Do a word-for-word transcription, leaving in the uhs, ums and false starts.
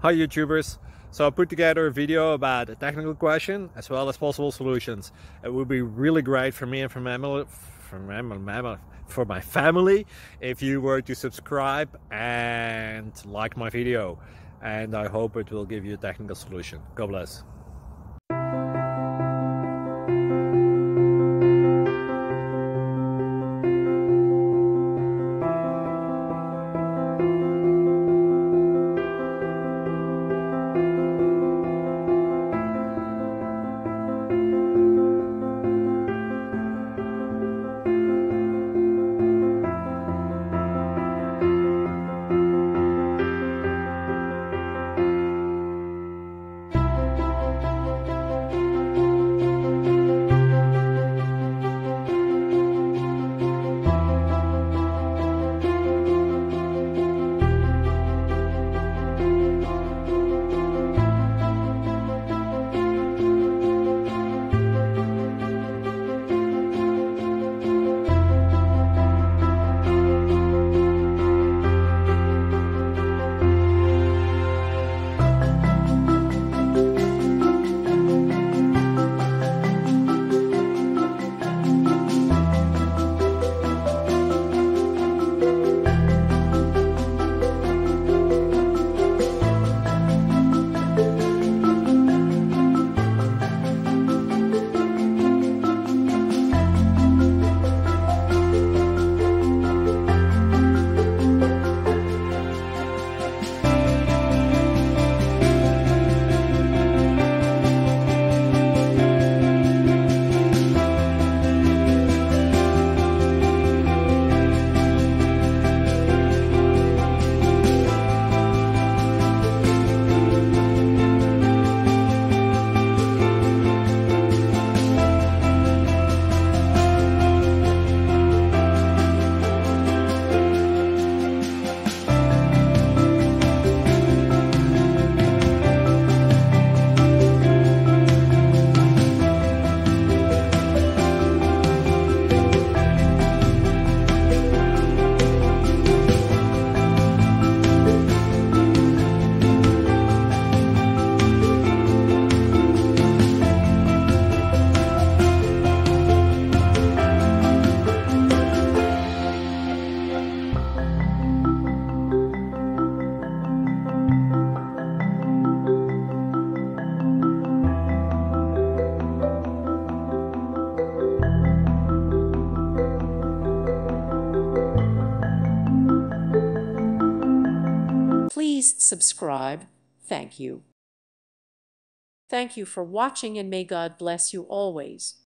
Hi YouTubers! So I put together a video about a technical question as well as possible solutions. It would be really great for me and for my, for my, for my family if you were to subscribe and like my video. And I hope it will give you a technical solution. God bless. Please subscribe. Thank you. Thank you for watching, and may God bless you always.